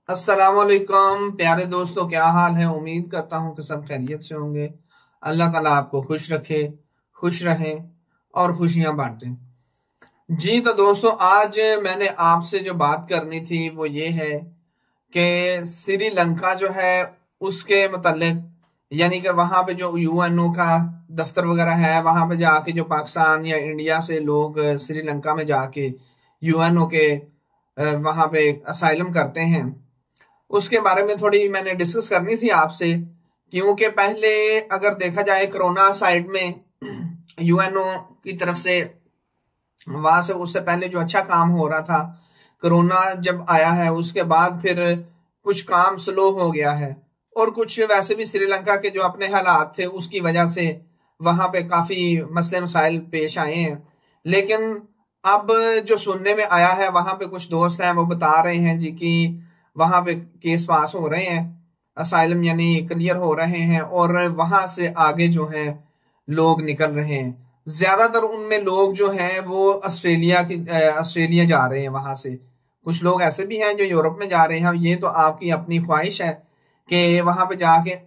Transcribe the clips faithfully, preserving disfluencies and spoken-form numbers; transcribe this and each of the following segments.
अस्सलाम वालेकुम प्यारे दोस्तों, क्या हाल है। उम्मीद करता हूँ कि सब खैरियत से होंगे। अल्लाह ताला आपको खुश रखे, खुश रहें और खुशियां बांटें। जी तो दोस्तों, आज मैंने आपसे जो बात करनी थी वो ये है कि श्रीलंका जो है उसके मुतल्लिक, यानी कि वहां पे जो यूएनओ का दफ्तर वगैरह है, वहां पे जाके जो पाकिस्तान या इंडिया से लोग श्रीलंका में जाके यूएनओ के वहां पे असाइलम करते हैं, उसके बारे में थोड़ी मैंने डिस्कस करनी थी आपसे। क्योंकि पहले अगर देखा जाए कोरोना साइड में यूएनओ की तरफ से, वहां से उससे पहले जो अच्छा काम हो रहा था, कोरोना जब आया है उसके बाद फिर कुछ काम स्लो हो गया है। और कुछ वैसे भी श्रीलंका के जो अपने हालात थे उसकी वजह से वहां पे काफी मसले मसाइल पेश आए हैं। लेकिन अब जो सुनने में आया है, वहां पे कुछ दोस्त हैं वो बता रहे हैं जी कि वहां पे केस पास हो रहे हैं, असाइलम यानी क्लियर हो रहे हैं, और वहां से आगे जो है लोग निकल रहे हैं। ज्यादातर उनमें लोग जो हैं वो ऑस्ट्रेलिया की ऑस्ट्रेलिया जा रहे हैं वहां से। कुछ लोग ऐसे भी हैं जो यूरोप में जा रहे हैं। ये तो आपकी अपनी ख्वाहिश है कि वहां पे जाके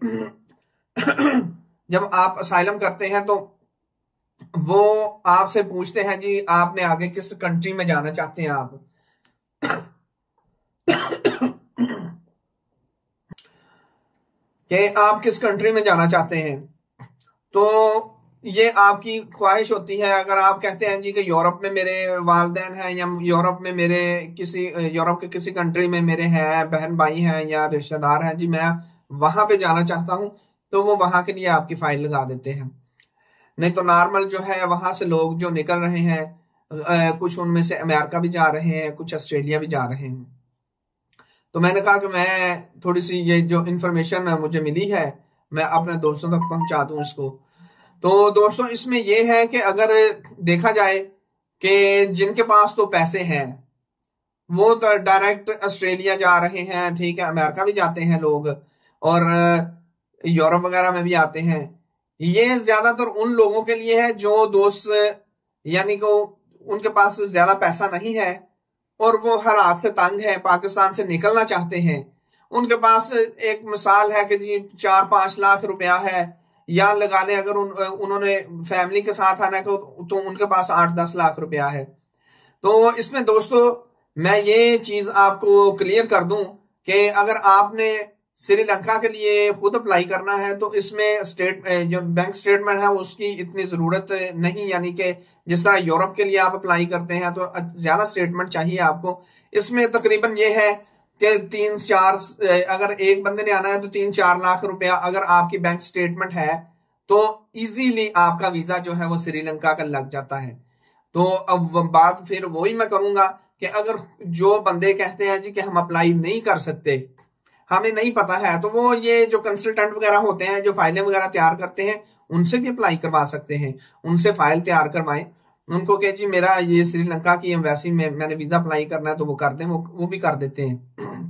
जब आप असाइलम करते हैं तो वो आपसे पूछते हैं जी आपने आगे किस कंट्री में जाना चाहते हैं आप कि आप किस कंट्री में जाना चाहते हैं। तो ये आपकी ख्वाहिश होती है। अगर आप कहते हैं जी कि यूरोप में मेरे वालदेन हैं, या यूरोप में मेरे किसी यूरोप के किसी कंट्री में मेरे हैं बहन भाई हैं या रिश्तेदार हैं, जी मैं वहां पे जाना चाहता हूं, तो वो वहां के लिए आपकी फाइल लगा देते हैं। नहीं तो नॉर्मल जो है वहां से लोग जो निकल रहे हैं, अ, कुछ उनमें से अमेरिका भी जा रहे हैं, कुछ ऑस्ट्रेलिया भी जा रहे हैं। तो मैंने कहा कि मैं थोड़ी सी ये जो इंफॉर्मेशन मुझे मिली है मैं अपने दोस्तों तक पहुंचा दूं इसको। तो दोस्तों, इसमें यह है कि अगर देखा जाए कि जिनके पास तो पैसे हैं वो तो डायरेक्ट ऑस्ट्रेलिया जा रहे हैं, ठीक है, अमेरिका भी जाते हैं लोग, और यूरोप वगैरह में भी आते हैं। ये ज्यादातर उन लोगों के लिए है जो दोस्त, यानी कि उनके पास ज्यादा पैसा नहीं है और वो हालात से तंग है, पाकिस्तान से निकलना चाहते हैं। उनके पास एक मिसाल है कि जी चार पांच लाख रुपया है, या लगा लें अगर उन, उन्होंने फैमिली के साथ आना है तो उनके पास आठ दस लाख रुपया है। तो इसमें दोस्तों मैं ये चीज आपको क्लियर कर दूं कि अगर आपने श्रीलंका के लिए खुद अप्लाई करना है तो इसमें स्टेट जो बैंक स्टेटमेंट है उसकी इतनी जरूरत नहीं, यानी कि जिस तरह यूरोप के लिए आप अप्लाई करते हैं तो ज्यादा स्टेटमेंट चाहिए आपको। इसमें तकरीबन ये है कि तीन चार, अगर एक बंदे ने आना है तो तीन चार लाख रुपया अगर आपकी बैंक स्टेटमेंट है तो इजीली आपका वीजा जो है वो श्रीलंका का लग जाता है। तो अब बात फिर वही मैं करूंगा कि अगर जो बंदे कहते हैं जी कि हम अप्लाई नहीं कर सकते, हमें नहीं पता है, तो वो ये जो कंसल्टेंट वगैरह होते हैं जो फाइलें वगैरह तैयार करते हैं उनसे भी अप्लाई करवा सकते हैं। उनसे फाइल तैयार करवाएं, उनको कहे जी मेरा ये श्रीलंका की एम्बेसी में मैंने वीजा अप्लाई करना है, तो वो कर दें, वो वो भी कर देते हैं।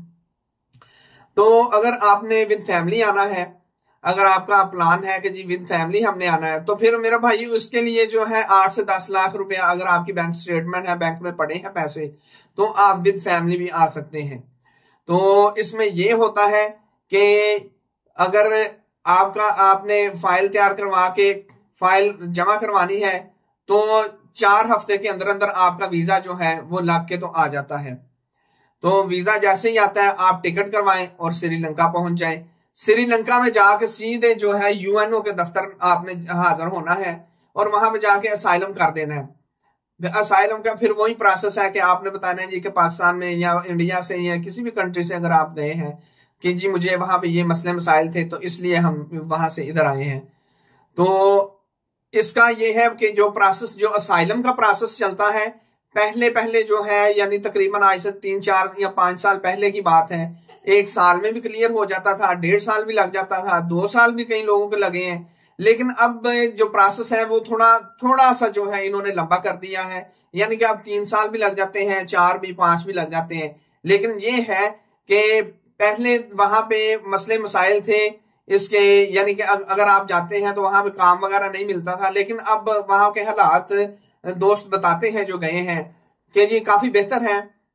तो अगर आपने विद फैमिली आना है, अगर आपका प्लान है कि जी विद फैमिली हमने आना है, तो फिर मेरा भाई उसके लिए जो है आठ से दस लाख रुपया अगर आपकी बैंक स्टेटमेंट है, बैंक में पड़े हैं पैसे, तो आप विद फैमिली भी आ सकते हैं। तो इसमें यह होता है कि अगर आपका आपने फाइल तैयार करवा के फाइल जमा करवानी है तो चार हफ्ते के अंदर अंदर आपका वीजा जो है वो लग के तो आ जाता है। तो वीजा जैसे ही आता है आप टिकट करवाएं और श्रीलंका पहुंच जाएं। श्रीलंका में जाके सीधे जो है यूएनओ के दफ्तर आपने हाजिर होना है और वहां पे जाके असाइलम कर देना है। असाइलम का फिर वही प्रोसेस है कि आपने बताना है जी कि पाकिस्तान में या इंडिया से या किसी भी कंट्री से अगर आप गए हैं कि जी मुझे वहां पे ये मसले मसाइल थे तो इसलिए हम वहां से इधर आए हैं। तो इसका ये है कि जो प्रोसेस, जो असाइलम का प्रोसेस चलता है, पहले पहले जो है यानी तकरीबन आज से तीन चार या पांच साल पहले की बात है, एक साल में भी क्लियर हो जाता था, डेढ़ साल भी लग जाता था, दो साल भी कई लोगों के लगे हैं। लेकिन अब जो प्रोसेस है वो थोड़ा थोड़ा सा जो है इन्होंने लंबा कर दिया है, यानी कि अब तीन साल भी लग जाते हैं, चार भी, पांच भी लग जाते हैं। लेकिन ये है कि पहले वहां पे मसले मसाइल थे इसके, यानी कि अगर आप जाते हैं तो वहां पे काम वगैरह नहीं मिलता था। लेकिन अब वहां के हालात दोस्त बताते हैं जो गए हैं कि ये काफी बेहतर है।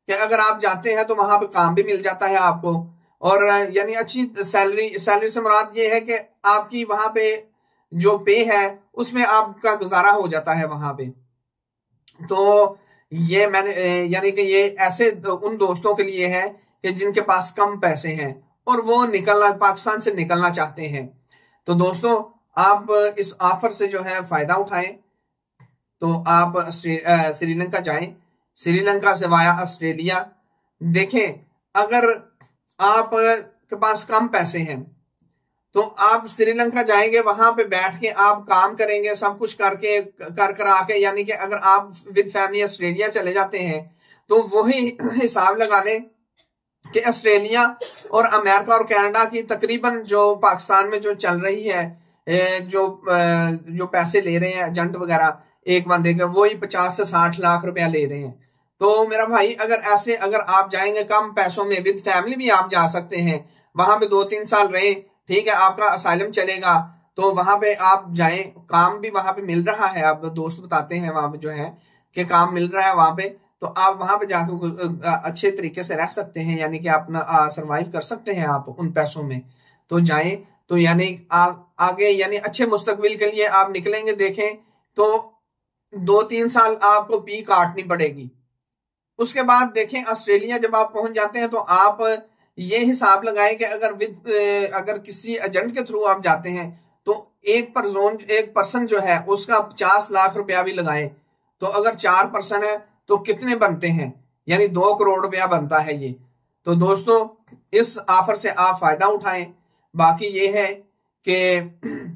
कि अगर आप जाते हैं तो वहां पे काम भी मिल जाता है आपको, और यानी अच्छी सैलरी, सैलरी से मुराद ये है कि आपकी वहां पे जो पे है उसमें आपका गुजारा हो जाता है वहां पे। तो ये मैंने यानी कि ये ऐसे उन दोस्तों के लिए है कि जिनके पास कम पैसे हैं और वो निकलना, पाकिस्तान से निकलना चाहते हैं। तो दोस्तों आप इस ऑफर से जो है फायदा उठाएं। तो आप श्रीलंका जाएं, श्रीलंका से वाया ऑस्ट्रेलिया। देखें, अगर आप के पास कम पैसे हैं तो आप श्रीलंका जाएंगे, वहां पे बैठ के आप काम करेंगे, सब कुछ करके कर कर आके, यानी कि अगर आप विद फैमिली ऑस्ट्रेलिया चले जाते हैं तो वही हिसाब लगा लें कि ऑस्ट्रेलिया और अमेरिका और कनाडा की तकरीबन जो पाकिस्तान में जो चल रही है, जो जो पैसे ले रहे हैं एजेंट वगैरह एक बंदे का, वही पचास से साठ लाख रुपया ले रहे हैं। तो मेरा भाई, अगर ऐसे अगर आप जाएंगे कम पैसों में, विद फैमिली भी आप जा सकते हैं, वहां पे दो तीन साल रहे, ठीक है, आपका असाइलम चलेगा, तो वहां पे आप जाएं, काम भी वहां पे मिल रहा है, आप दोस्त बताते हैं वहां पे जो है कि काम मिल रहा है वहां पे, तो आप वहां पे जाकर अच्छे तरीके से रह सकते हैं, यानी कि अपना सरवाइव कर सकते हैं आप उन पैसों में। तो जाएं, तो यानी आ, आगे यानी अच्छे मुस्तकबिल के लिए आप निकलेंगे। देखें तो दो तीन साल आपको पी काटनी पड़ेगी। उसके बाद देखें, ऑस्ट्रेलिया जब आप पहुंच जाते हैं तो आप ये हिसाब लगाएं कि अगर विद अगर किसी एजेंट के थ्रू आप जाते हैं तो एक पर्सन एक पर्सन जो है उसका पचास लाख रुपया भी लगाएं, तो अगर चार पर्सन है तो कितने बनते हैं, यानी दो करोड़ रुपया बनता है ये। तो दोस्तों इस ऑफर से आप फायदा उठाएं। बाकी ये है कि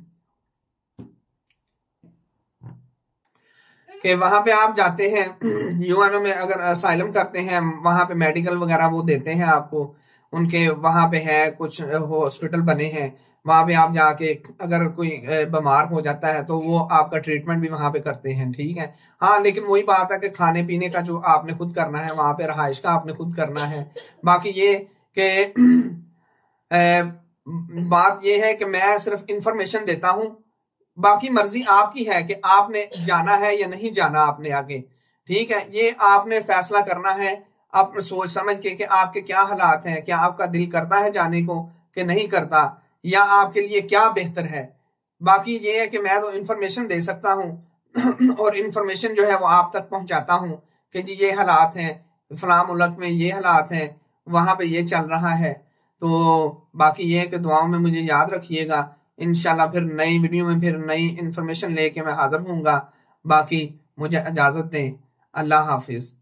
कि वहां पे आप जाते हैं यूएनओ में, अगर असाइलम करते हैं, वहां पे मेडिकल वगैरह वो देते हैं आपको, उनके वहां पे है कुछ हॉस्पिटल बने हैं, वहां पे आप जाके अगर कोई बीमार हो जाता है तो वो आपका ट्रीटमेंट भी वहां पे करते हैं, ठीक है। हाँ, लेकिन वही बात है कि खाने पीने का जो आपने खुद करना है, वहां पे रहाइश का आपने खुद करना है। बाकी ये कि बात ये है कि मैं सिर्फ इंफॉर्मेशन देता हूं, बाकी मर्जी आपकी है कि आपने जाना है या नहीं जाना आपने आगे, ठीक है। ये आपने फैसला करना है अपने सोच समझ के कि आपके क्या हालात हैं, क्या आपका दिल करता है जाने को कि नहीं करता, या आपके लिए क्या बेहतर है। बाकी ये है कि मैं तो इंफॉर्मेशन दे सकता हूं और इंफॉर्मेशन जो है वो आप तक पहुंचाता हूं कि जी ये हालात हैं, फलां मुल्क में ये हालात हैं, वहां पे ये चल रहा है। तो बाकी ये है कि दुआओं में मुझे याद रखिएगा। इंशाल्लाह फिर नई वीडियो में फिर नई इंफॉर्मेशन लेके मैं हाजिर हूँगा। बाकी मुझे इजाजत दें। अल्लाह हाफिज।